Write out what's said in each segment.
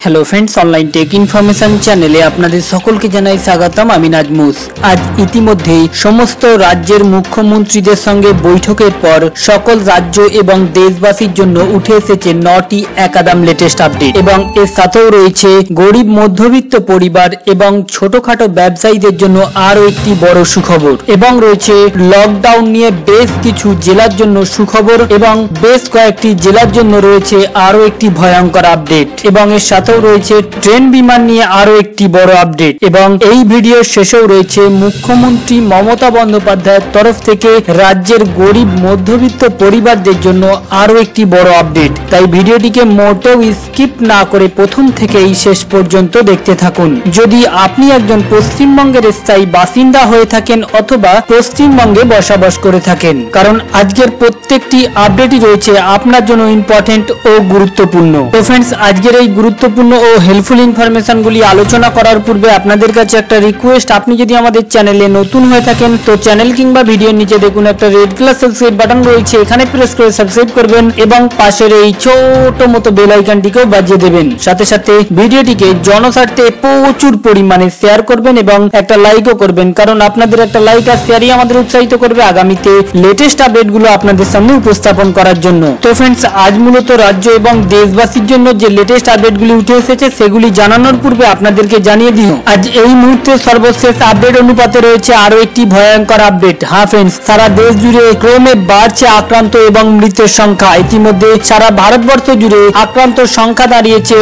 Hello friends, online tech information चैनेले आपनादेर सकलके जानाई स्वागतम। आमी नाजमुस। आज इतिमध्येई समस्त राज्येर मुख्यमंत्रीदेर संगे बैठकेर पर सकल राज्य एवं देशबासीर जन्य उठे एसेছে 9টি एकादाम लेटेस्ट आपडेट एवं एर साथेও রয়েছে गरीब मध्यबित्त परिवार एवं छोटोखाटो व्यवसायीदेर जन्य आरो एकटी बड़ सुखबर एवं रयेছে लकडाउन निये बेश किछु জেলার জন্য সুখবর এবং বেশ কয়েকটি জেলার জন্য রয়েছে আরো একটি ভয়ঙ্কর আপডেট এবং এর সাথে রয়েছে ট্রেন বিমান নিয়ে আরো একটি বড় আপডেট এবং এই ভিডিওর শেষেও রয়েছে মুখ্যমন্ত্রী মমতা বন্দ্যোপাধ্যায়ের তরফ থেকে রাজ্যের গরিব মধ্যবিত্ত পরিবারদের জন্য আরো একটি বড় আপডেট। তাই ভিডিওটিকে মোটেও স্কিপ না করে প্রথম থেকেই শেষ পর্যন্ত দেখতে থাকুন। যদি আপনি একজন পশ্চিমবঙ্গের স্থায়ী বাসিন্দা হয়ে থাকেন অথবা পশ্চিমবঙ্গে বসবাস করে থাকেন, কারণ আজকের প্রত্যেকটি আপডেটই রয়েছে আপনার জন্য ইম্পর্টেন্ট ও গুরুত্বপূর্ণ। তো ফ্রেন্ডস, আজকের এই গুরুত্বপূর্ণ ও হেল্পফুল ইনফরমেশনগুলি আলোচনা করার পূর্বে আপনাদের কাছে একটা রিকোয়েস্ট, আপনি যদি আমাদের চ্যানেলে নতুন হয়ে থাকেন তো চ্যানেল কিংবা ভিডিওর নিচে দেখুন একটা রেড কালার সাবস্ক্রাইব বাটন রয়েছে, এখানে প্রেস করে সাবস্ক্রাইব করবেন এবং পাশের এই ছোট মতো বেল আইকনটিকেও বাজিয়ে দেবেন। সাথে সাথে ভিডিওটিকে জনস্বার্থে প্রচুর পরিমাণে শেয়ার করবেন এবং একটা লাইকও করবেন, কারণ আপনাদের একটা লাইক আর শেয়ারই আমাদের উৎসাহিত করবে আগামীতে লেটেস্ট আপডেটগুলো আপনাদের সামনে উপস্থাপন করার জন্য। তো ফ্রেন্ডস, আজ মূলত রাজ্য এবং দেশবাসীর জন্য যে লেটেস্ট আপডেটগুলি উঠে এসেছে সেগুলি জানানোর পূর্বে আপনাদেরকে জানিয়ে দিই আজ এই মুহূর্তে সর্বশেষ আপডেট অনুপাতে রয়েছে আরো একটি ভয়ঙ্কর আপডেট। হ্যাঁ ফ্রেন্ডস, সারা দেশ জুড়ে ক্রমে বাড়ছে আক্রান্ত এবং মৃতের সংখ্যা। ইতিমধ্যে সারা ভারতবর্ষ জুড়ে আক্রান্ত সংখ্যা দাঁড়িয়েছে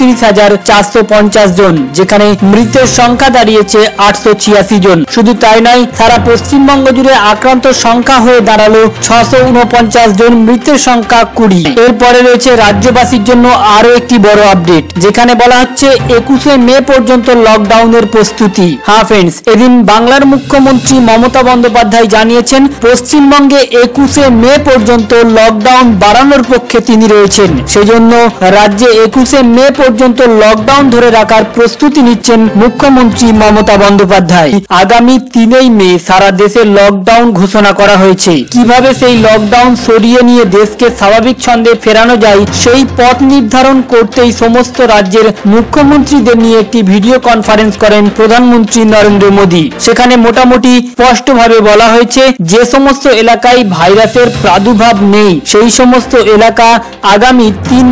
29,450 জন, যেখানে মৃতের সংখ্যা দাঁড়িয়েছে 886 জন। শুধু তাই নয়, সারা পশ্চিমবঙ্গ জুড়ে আক্রান্ত সংখ্যা হয়ে দাঁড়ালো 649 জন, মৃতের সংখ্যা 20। এরপরে রয়েছে রাজ্যবাসীর জন্য আরো একটি বড় আপডেট, যেখানে বলা হচ্ছে 21শে মে পর্যন্ত লকডাউনের প্রস্তুতি। হ্যাঁ ফ্রেন্ডস, এদিন বাংলার মুখ্যমন্ত্রী মমতা বন্দ্যোপাধ্যায় জানিয়েছেন পশ্চিমবঙ্গে 21শে মে পর্যন্ত লকডাউন বাড়ানোর পক্ষে তিনি রয়েছেন। সেজন্য রাজ্যে 21শে মে পর্যন্ত লকডাউন ধরে রাখার প্রস্তুতি নিচ্ছেন মুখ্যমন্ত্রী মমতা বন্দ্যোপাধ্যায়। আগামী 3 মে সারা দেশে লকডাউন ঘোষণা করা হয়েছে। কিভাবে সেই লকডাউন সরিয়ে নিয়ে দেশকে স্বাভাবিক ছন্দে ফেরানো যায় সেই পথ নির্ধারণ করতেই সমস্ত রাজ্যের মুখ্যমন্ত্রীদের নিয়ে একটি ভিডিও কনফারেন্স করেন প্রধানমন্ত্রী নরেন্দ্র মোদী। সেখানে মোটামুটি স্পষ্টভাবে বলা হয়েছে যে সমস্ত এলাকায় ভাইরাসের প্রাদুর্ভাব নেই সেই সমস্ত এলাকা আগামী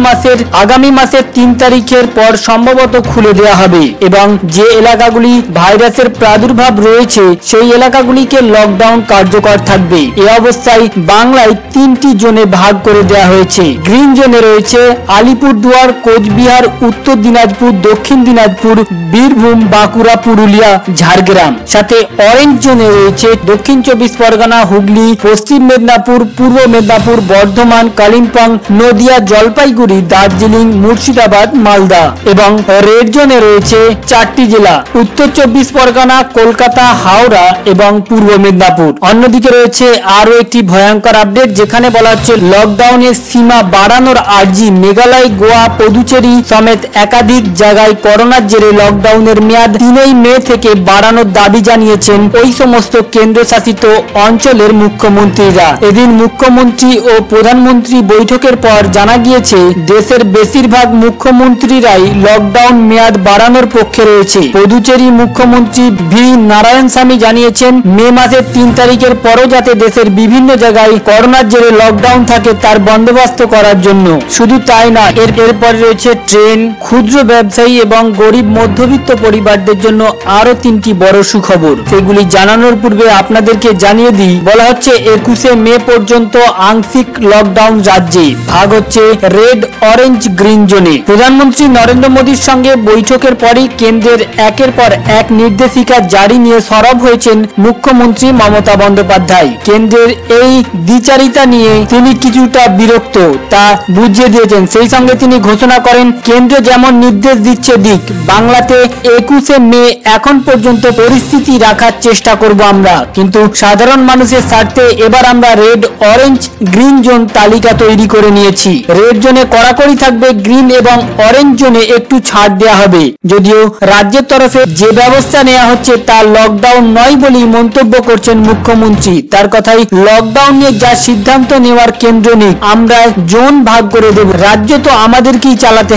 মাসের 3 তারিখের পর সম্ভবত খুলে দেওয়া হবে এবং যে এলাকাগুলি ভাইরাসের প্রাদুর্ভাব রয়েছে সেই এলাকাগুলিকে লকডাউন কার্যকর থাকবে। এ অবস্থায় বাংলায় 3টি জোনে ভাগ করে দেওয়া হয়েছে। গ্রিন জোনে রয়েছে আলিপুরদুয়ার, কোচবিহার, উত্তর দিনাজপুর, দক্ষিণ দিনাজপুর, বীরভূম, বাঁকুড়া, পুরুলিয়া, ঝাড়গ্রাম। সাথে অরেঞ্জ জোনে রয়েছে দক্ষিণ 24 পরগনা, হুগলি, পশ্চিম মেদিনীপুর, পূর্ব মেদিনীপুর, বর্ধমান, কালিম্পং, নদিয়া, জলপাইগুড়ি, দার্জিলিং, মুর্শিদাবাদ, মালদা। এবং রেড জোনে রয়েছে 4টি জেলা, উত্তর 24 পরগনা, কলকাতা, হাওড়া এবং পূর্ব মেদিনীপুর। অন্যদিকে রয়েছে আরো একটি ভয়ঙ্কর আপডেট, যেখানে বলা হচ্ছে লকডাউনের সীমা বাড়ানোর আর্জি। মেঘালয়, গোয়া, পুদুচেরি সমেত একাধিক জায়গায় করোনার জেরে লকডাউনের মেয়াদ 3 মে থেকে বাড়ানোর দাবি জানিয়েছেন ওই সমস্ত কেন্দ্রশাসিত অঞ্চলের মুখ্যমন্ত্রীরা। এদিন মুখ্যমন্ত্রী ও প্রধানমন্ত্রী বৈঠকের পর জানা গিয়েছে দেশের বেশিরভাগ মুখ্যমন্ত্রীরাই লকডাউন মেয়াদ বাড়ানোর পক্ষে রয়েছে। পুদুচেরি মুখ্যমন্ত্রী ভি নারায়ণস্বামী জানিয়েছেন মে মাসের 3 তারিখের পরও যাতে দেশের বিভিন্ন জায়গায় করোনার জেরে লকডাউন থাকে তার বন্দোবস্ত করার জন্য। শুধু তাই না, এরপরে রয়েছে ট্রেন, ক্ষুদ্র ব্যবসায়ী এবং গরিব মধ্যবিত্ত পরিবারদের জন্য আরো 3টি বড় সুখবর। সেগুলি জানানোর পূর্বে আপনাদেরকে জানিয়ে দিই, বলা হচ্ছে 21শে মে পর্যন্ত আংশিক লকডাউন রাজ্যে ভাগ হচ্ছে রেড, অরেঞ্জ, গ্রিন জোনে। প্রধানমন্ত্রী নরেন্দ্র মোদীর সঙ্গে বৈঠকের পরই কেন্দ্রের একের পর এক নির্দেশিকা জারি নিয়ে সরব হয়েছেন মুখ্যমন্ত্রী মমতা বন্দ্যোপাধ্যায়। কেন্দ্রের এই দ্বিচারিতা নিয়ে তিনি কিছুটা বিরক্ত, তা বুঝিয়ে দিয়েছেন। সেই সঙ্গে তিনি ঘোষণা করেন কেন্দ্র যেমন নির্দেশ দিচ্ছে দিক, বাংলাতে 21শে মে এখন পর্যন্ত পরিস্থিতি রাখার চেষ্টা করব আমরা, কিন্তু সাধারণ মানুষের স্বার্থে এবার আমরা রেড, অরেঞ্জ, গ্রিন জোন তালিকা তৈরি করে নিয়েছি। রেড জোনে কড়াকড়ি থাকবে, গ্রিন এবং অরেঞ্জ জোনে একটু ছাড় দেওয়া হবে। যদিও রাজ্যের তরফে যে ব্যবস্থা নেওয়া হচ্ছে তা লকডাউন নয় বলেই মন্তব্য করছেন মুখ্যমন্ত্রী। তার কথাই লকডাউন নিয়ে যা সিদ্ধান্ত নেওয়ার কেন্দ্র নিক, আমরা জোন ভাগ করে দেব, রাজ্য তো আমাদেরকেই চালাতে হবে।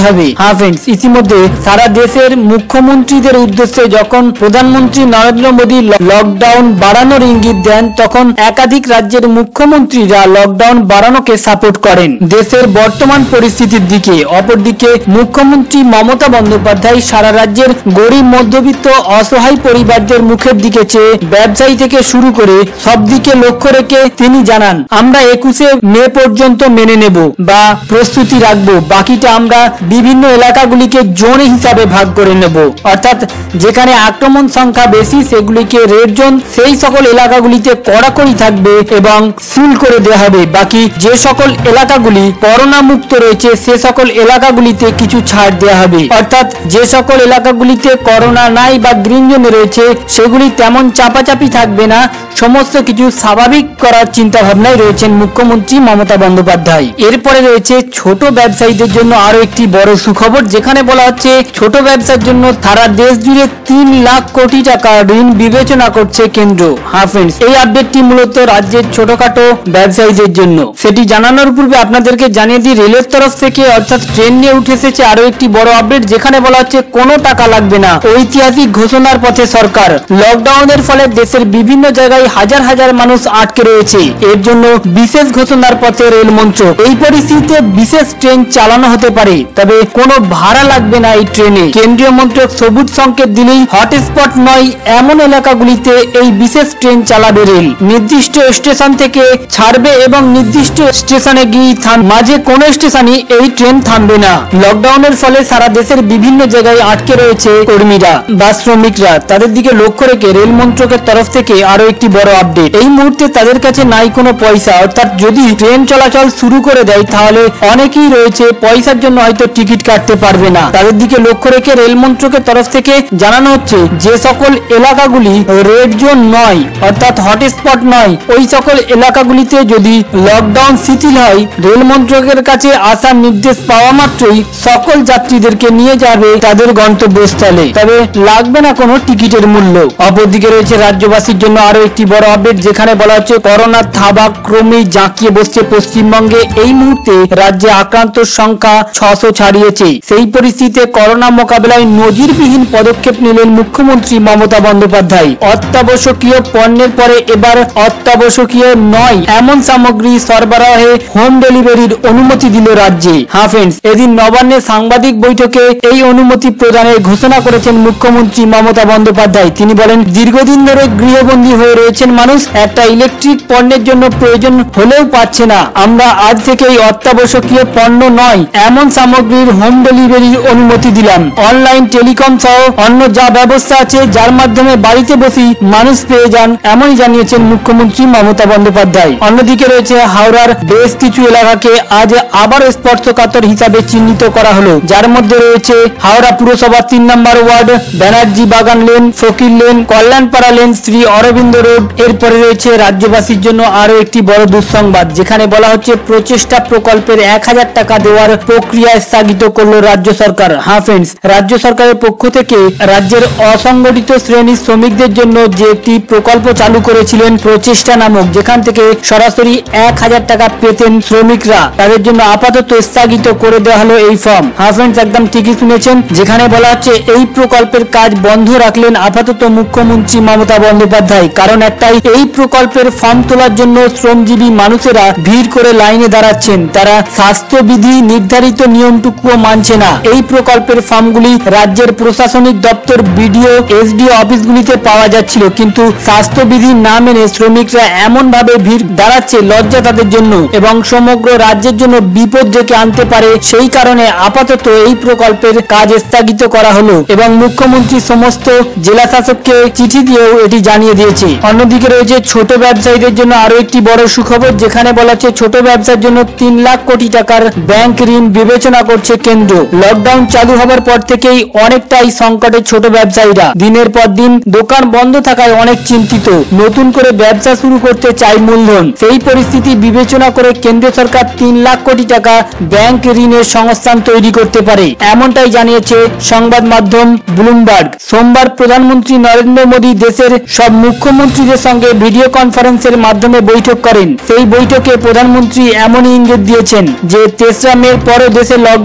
হ্যাঁ ফ্রেন্ডস, ইতিমধ্যে সারা দেশের মুখ্যমন্ত্রীদের উদ্দেশ্যে যখন প্রধানমন্ত্রী নরেন্দ্র মোদী লকডাউন বাড়ানোর ইঙ্গিত দেন, তখন একাধিক রাজ্যের মুখ্যমন্ত্রীরা লকডাউন বাড়ানোকে সাপোর্ট করেন দেশের বর্তমান পরিস্থিতির দিকে। অপরদিকে মুখ্যমন্ত্রী মমতা বন্দ্যোপাধ্যায় সারা রাজ্যের গরিব মধ্যবিত্ত অসহায় পরিবারদের মুখের দিকে চেয়ে ব্যবসায়ী থেকে শুরু করে সব দিকে লক্ষ্য রেখে তিনি জানান, আমরা 21শে মে পর্যন্ত মেনে নেব বা প্রস্তুতি রাখবো, বাকিটা আমরা বিভিন্ন এলাকাগুলিকে জোন হিসাবে ভাগ করে নেব। অর্থাৎ যেখানে আক্রমণ সংখ্যা বেশি সেগুলিকে রেড জোন, সেই সকল এলাকাগুলিতে কড়াকড়ি থাকবে এবং সিল করে দেওয়া হবে। বাকি যে সকল এলাকাগুলি করোনা মুক্ত রয়েছে সে সকল এলাকাগুলিতে কিছু ছাড় দেওয়া হবে। অর্থাৎ যে সকল এলাকাগুলিতে করোনা নাই বা গ্রিন জোনে রয়েছে সেগুলি তেমন চাপাচাপি থাকবে না, সমস্ত কিছু স্বাভাবিক করার চিন্তা ভাবনায় রয়েছেন মুখ্যমন্ত্রী মমতা বন্দ্যোপাধ্যায়। এরপরে রয়েছে ছোট ব্যবসায়ীদের জন্য আরো একটি বড় সুখবর, যেখানে বলা হচ্ছে ছোট ব্যবসার জন্য সারা দেশ জুড়ে 3 লাখ কোটি টাকা ঋণ বিবেচনা করছে কেন্দ্র। হ্যাঁ ফ্রেন্ডস, এই আপডেটটি মূলত রাজ্যের ছোটখাটো ব্যবসায়ীদের জন্য। সেটি জানানোর পূর্বে আপনাদেরকে জানিয়ে দিই, রেলের তরফ থেকে অর্থাৎ ট্রেন নিয়ে উঠে এসেছে আরো একটি বড় আপডেট, যেখানে বলা হচ্ছে কোনো টাকা লাগবে না, ঐতিহাসিক ঘোষণার পথে সরকার। লকডাউনের ফলে দেশের বিভিন্ন জায়গায় হাজার হাজার মানুষ আটকে রয়েছে, এর জন্য বিশেষ ঘোষণার পথে রেল মন্ত্রক। এই পরিস্থিতিতে বিশেষ ট্রেন চালানো হতে পারে, তবে কোনো ভাড়া লাগবে না এই ট্রেনে। কেন্দ্রীয় মন্ত্রক সবুজ সংকেত দিলেই হটস্পট নয় এমন এলাকাগুলিতে এই বিশেষ ট্রেন চালাবে রেল। নির্দিষ্ট স্টেশন থেকে ছাড়বে এবং নির্দিষ্ট স্টেশনে গিয়ে মাঝে কোনো স্টেশনে এই ট্রেন থামবে না। লকডাউনের ফলে সারা দেশের বিভিন্ন জায়গায় আটকে রয়েছে কর্মীরা বা শ্রমিকরা, তাদের দিকে লক্ষ্য রেখে রেল মন্ত্রকের তরফ থেকে আরো একটি বড় আপডেট। এই মুহূর্তে তাদের কাছে নাই কোনো পয়সা, অর্থাৎ যদি ট্রেন চলাচল শুরু করে দেয় তাহলে অনেকেই রয়েছে পয়সার জন্য হয়তো টিকিট কাটতে পারবে না। তাদের দিকে লক্ষ্য রেখে রেল মন্ত্রকের তরফ থেকে জানানো হচ্ছে যে সকল এলাকাগুলি রেড জোন নয় অর্থাৎ হটস্পট নয়, ওই সকল এলাকাগুলিতে যদি লকডাউন শিথিল হয়, রেল মন্ত্রকের কাছে আসার নির্দেশ পাওয়া মাত্রই সকল যাত্রীদেরকে নিয়ে যাবে তাদের গন্তব্যস্থলে, তবে লাগবে না কোনো টিকিটের মূল্য। অপরদিকে রয়েছে রাজ্যবাসীর জন্য আরো একটি বড় আপডেট, যেখানে বলা হচ্ছে করোনার থাবা ক্রমেই জাঁকিয়ে বসছে পশ্চিমবঙ্গে। এই মুহূর্তে রাজ্যে আক্রান্তর সংখ্যা 600 ছাড়িয়েছে। সেই পরিস্থিতিতে করোনা মোকাবেলায় নজিরবিহীন পদক্ষেপ নিলেন মুখ্যমন্ত্রী মমতা বন্দ্যোপাধ্যায়। অত্যাবশ্যকীয় পণ্যের পরে এবার অত্যাবশ্যকীয় নয় এমন সামগ্রী সরবরাহে হোম ডেলিভারির অনুমতি দিল রাজ্যে। হ্যাঁ ফ্রেন্ডস, এদিন নবান্নে সাংবাদিক বৈঠকে এই অনুমতি প্রদানের ঘোষণা করেছেন মুখ্যমন্ত্রী মমতা বন্দ্যোপাধ্যায়। তিনি বলেন, দীর্ঘদিন ধরে গৃহবন্দী হয়ে রয়েছেন মানুষ, একটা ইলেকট্রিক পণ্যের জন্য প্রয়োজন হলেও পাচ্ছে না। আমরা আজ থেকে এই অত্যাবশ্যকীয় পণ্য নয় এমন সামগ্রীর হোম ডেলিভারির অনুমতি দিলাম। অনলাইন টেলিকম সহ অন্য যা ব্যবস্থা আছে যার মাধ্যমে বাড়িতে বসেই মানুষ পেয়ে যান, এমনই জানিয়েছেন মুখ্যমন্ত্রী মমতা বন্দ্যোপাধ্যায়। অন্যদিকে রয়েছে হাওড়ার বেশ কিছু এলাকাকে আজ আবার স্পর্শকাতর হিসাবে চিহ্নিত করা হলো, যার মধ্যে রয়েছে হাওড়া পুরসভার 3 নম্বর ward, Banerjee Bagan lane, Fakir lane, Kalyanpara lane, Shri Aurobindo road. এরপরে রয়েছে রাজ্যবাসীর জন্য আরো একটি বড় দুঃসংবাদ, যেখানে বলা হচ্ছে প্রচেষ্টা প্রকল্পের 1000 টাকা দেওয়ার প্রক্রিয়া স্থগিত করলো রাজ্য সরকার। হ্যাঁ ফ্রেন্ডস, রাজ্য সরকারের পক্ষ থেকে রাজ্যের অসংগঠিত শ্রেণীর শ্রমিকদের জন্য যে একটি প্রকল্প চালু করেছিলেন প্রচেষ্টা নামক, যেখান থেকে সরাসরি 1000 টাকা পেতেন শ্রমিকরা, তাদের জন্য আপাতত স্থগিত করে দেওয়া হলো এই ফর্ম। হ্যাঁ ফ্রেন্ডস, একদম ঠিকই শুনেছেন, যেখানে বলা হচ্ছে এই প্রকল্পের কাজ বন্ধ রাখলেন আপাতত মুখ্যমন্ত্রী মমতা বন্দ্যোপাধ্যায়। কারণ একটাই, এই প্রকল্পের ফর্ম তোলার জন্য শ্রমজীবী মানুষেরা ভিড় করে লাইনে দাঁড়াচ্ছেন, তারা স্বাস্থ্যবিধি নির্ধারিত নিয়মটুকুও মানছে না। এই প্রকল্পের ফর্মগুলি রাজ্যের প্রশাসনিক দপ্তর, বিডিও, এসডিও অফিসগুলিতে পাওয়া যাচ্ছিল, কিন্তু স্বাস্থ্যবিধি না মেনে শ্রমিকরা এমন ভাবে ভিড় দাঁড়াচ্ছে, লজ্জা তাদের জন্য এবং সমগ্র রাজ্যের জন্য বিপদ ডেকে আনতে পারে। সেই কারণে আপাতত এই প্রকল্পের কাজ স্থগিত করা হলো এবং মুখ্যমন্ত্রী সমস্ত জেলা শাসককে চিঠি দিয়েও এটি জানিয়ে দিয়েছে। অন্যদিকে রয়েছে ছোট ব্যবসায়ীদের জন্য আরো একটি বড় সুখবর, যেখানে বলা হচ্ছে ছোট ব্যবসার জন্য 3 লাখ কোটি টাকার ব্যাংক ঋণ বিবেচনা করছে কেন্দ্র। লকডাউন চালু হবার পর থেকেই অনেকটাই সংকটে ছোট ব্যবসায়ীরা। দিনের পর দিন দোকান বন্ধ থাকায় অনেক চিন্তিত, নতুন করে ব্যবসা শুরু করতে চাই মূলধন। সেই পরিস্থিতি বিবেচনা করে কেন্দ্র সরকার 3 লাখ কোটি টাকা ব্যাংক ঋণের সংস্থান তৈরি করতে পারে, এমনটাই জানিয়েছে সংবাদ মাধ্যম ব্লুমবার্গ। সোমবার প্রধানমন্ত্রী নরেন্দ্র মোদী দেশের সব মুখ্যমন্ত্রীদের সঙ্গে ভিডিও কনফারেন্সের মাধ্যমে বৈঠক করেন। সেই বৈঠকে প্রধানমন্ত্রী এমনই ইঙ্গিত দিয়েছেন যে 3রা মের পরে দেশে লকডাউন চলছে।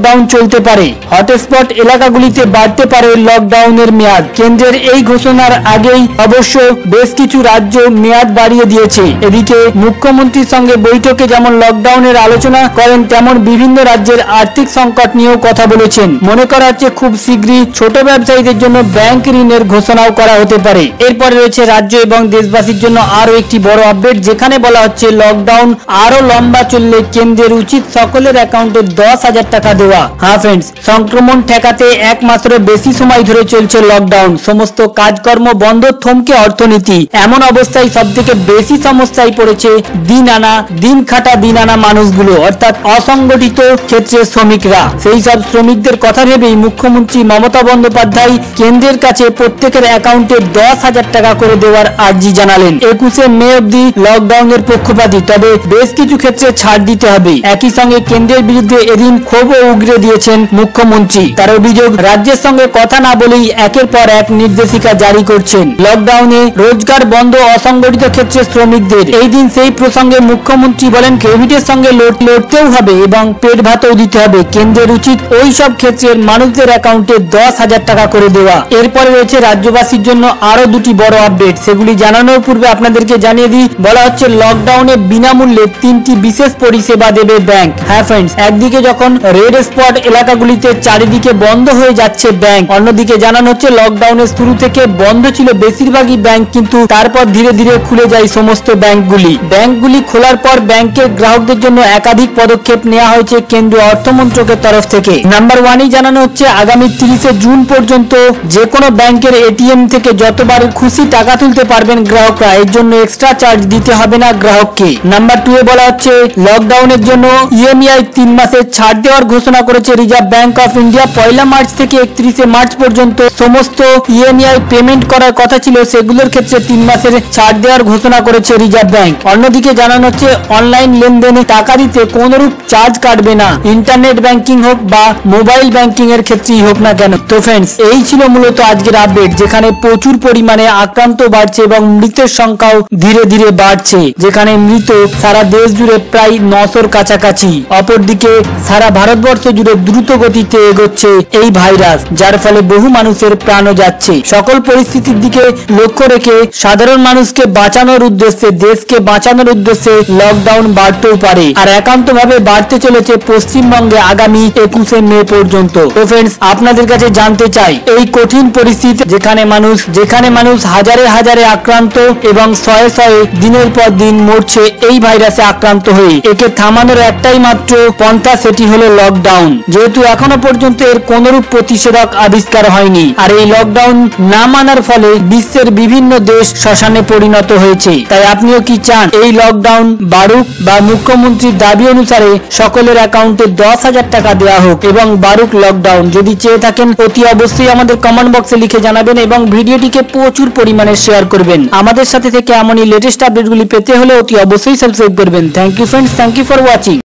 চলতে পারে। হটস্পট এলাকাগুলিতে বাড়তে পারে লকডাউনের মেয়াদ। কেন্দ্রের এই ঘোষণার আগেই অবশ্য বেশ কিছু রাজ্য মেয়াদ বাড়িয়ে দিয়েছে। এদিকে মুখ্যমন্ত্রীর সঙ্গে বৈঠকে যেমন লকডাউনের আলোচনা করেন, তেমন বিভিন্ন রাজ্যের আর্থিক সংকট নিয়েও কথা বলেছেন। মনে করা হচ্ছে খুব শীঘ্রই ছোট ব্যবসায়ীদের জন্য ব্যাংক ঋণের ঘোষণাও করা হতে পারে। এরপরে রয়েছে রাজ্য এবং দেশবাসীর জন্য আরো একটি বড় আপডেট, যেখানে বলা হচ্ছে লকডাউন আরো লম্বা চললে কেন্দ্রের উচিত সকলের অ্যাকাউন্টে 10,000 টাকা দেওয়া। হ্যাঁ ফ্রেন্ডস, সংক্রমণ ঠেকাতে এক মাসেরও বেশি সময় ধরে চলছে লকডাউন। সমস্ত কাজকর্ম বন্ধ, থমকে অর্থনীতি। এমন অবস্থায় সব থেকে বেশি সমস্যায় পড়েছে দিন খাটা মানুষগুলো, অর্থাৎ অসংগঠিত ক্ষেত্রে শ্রমিকরা। সেই সব শ্রমিকদের কথা ভেবেই মুখ্যমন্ত্রী মমতা বন্দ্যোপাধ্যায় কেন্দ্রের কাছে প্রত্যেকের অ্যাকাউন্টে 10,000 টাকা করে দেওয়ার আর্জি জানালেন। 21শে মে অবধি লকডাউনের পক্ষপাতী, তবে বেশ কিছু ক্ষেত্রে ছাড় দিতে হবে। একই সঙ্গে কেন্দ্রের বিরুদ্ধে এদিন ক্ষোভও উগরে দিয়েছেন মুখ্যমন্ত্রী। তার অভিযোগ, রাজ্যের সঙ্গে কথা না বলেই একের পর এক নির্দেশিকা জারি করছেন। লকডাউনে রোজগার বন্ধ অসংগঠিত ক্ষেত্রে শ্রমিকদের। এই দিন সেই প্রসঙ্গে মুখ্যমন্ত্রী বলেন, কোভিডের সঙ্গে লড়তেও হবে এবং পেট ভাতও দিতে হবে। কেন্দ্রের উচিত ওই সব ক্ষেত্রের মানুষদের অ্যাকাউন্টে 10,000 টাকা করে দেওয়া। এরপরে রয়েছে রাজ্যবাসীর জন্য আরো দুটি বড় আপডেট, সেগুলি জানানোর পূর্বে আপনাদেরকে জানিয়ে দিই, বলা হচ্ছে লকডাউনে বিনামূল্যে 3টি বিশেষ পরিষেবা দেবে ব্যাংক। হ্যাঁ ফ্রেন্ডস, একদিকে যখন রেড স্পট এলাকাগুলিতে চারিদিকে বন্ধ হয়ে যাচ্ছে ব্যাংক, অন্যদিকে জানানো হচ্ছে লকডাউনের শুরু থেকে বন্ধ ছিল বেশিরভাগই ব্যাংক, কিন্তু তারপর ধীরে ধীরে খুলে যায় সমস্ত ব্যাংকগুলি খোলার পর ব্যাংকের গ্রাহকদের জন্য একাধিক পদক্ষেপ নেওয়া হয়েছে কেন্দ্রীয় অর্থমন্ত্রকের তরফ থেকে। নাম্বার 1-ই জানানো হচ্ছে আগামী 30শে জুন পর্যন্ত যে কোনো ব্যাংকের এটিএম থেকে যতবার খুশি টাকা তুলতে পারবেন গ্রাহকরা, এর জন্য এক্সট্রা চার্জ দিতে হবে না গ্রাহককে। নাম্বার 2-এ বলা হচ্ছে লকডাউনের জন্য ইএমআই 3 মাসের ছাড় দেওয়ার ঘোষণা করেছে Reserve Bank of India. 1 March থেকে 31শে মার্চ পর্যন্ত সমস্ত ইএমআই পেমেন্ট করার কথা ছিল, সেগুলোর ক্ষেত্রে 3 মাসের ছাড় দেওয়ার ঘোষণা করেছে রিজার্ভ ব্যাংক। অন্যদিকে জানানো হচ্ছে অনলাইন লেনদেনে টাকা দিতে কোনরূপ চার্জ কাটবে না, ইন্টারনেট ব্যাংকিং হোক বা মোবাইল ব্যাংকিং এর ক্ষেত্রেই হোক না কেন। তো ফ্রেন্ডস, এই ছিল মূলত আজকের আপডেট, যেখানে প্রচুর পরিমাণে আক্রান্ত বাড়ছে এবং মৃতের সংখ্যাও ধীরে ধীরে বাড়ছে, যেখানে মৃত সারা দেশ জুড়ে প্রায় 900-র কাছাকাছি। অপরদিকে সারা ভারতবর্ষ জুড়ে দ্রুত গতিতে এগোচ্ছে এই ভাইরাস, যার ফলে বহু মানুষের প্রাণও যাচ্ছে। সকল পরিস্থিতির দিকে লক্ষ্য রেখে সাধারণ মানুষকে বাঁচানোর উদ্দেশ্যে, দেশকে বাঁচানোর উদ্দেশ্যে লকডাউন বাড়তেও পারে, আর একান্তভাবে বাড়তে চলেছে পশ্চিমবঙ্গে আগামী 21শে মে পর্যন্ত। তো ফ্রেন্ডস, আপনাদের কাছে জানতে চাই, এই কঠিন পরিস্থিতি যেখানে মানুষ হাজারে হাজারে আক্রান্ত এবং শয়ে শয়ে দিনের পর দিন মরছে এই ভাইরাসে আক্রান্ত হয়ে, একে থামানোর একটাই মাত্র পন্থা, সেটি হলো লকডাউন। যেহেতু এখনো পর্যন্ত এর কোনরূপ প্রতিষেধক আবিষ্কার হয়নি, আর এই লকডাউন না মানার ফলে বিশ্বের বিভিন্ন দেশ শ্মশানে পরিণত হয়েছে। তাই আপনিও কি চান এই লকডাউন বাড়ুক, বা মুখ্যমন্ত্রীর দাবি অনুসারে সকলের অ্যাকাউন্টে 10,000 টাকা দেওয়া হোক এবং বাড়ুক লকডাউন? যদি চেয়ে থাকেন অতি অবশ্যই আমাদের কমেন্ট বক্সে লিখে জানাবেন এবং ভিডিওটিকে প্রচুর পরিমাণে শেয়ার করবেন। আমাদের সাথে থেকে এমনই লেটেস্ট আপডেটগুলি পেতে হলে অতি অবশ্যই সাবস্ক্রাইব করবেন। Thank you friends, thank you for watching.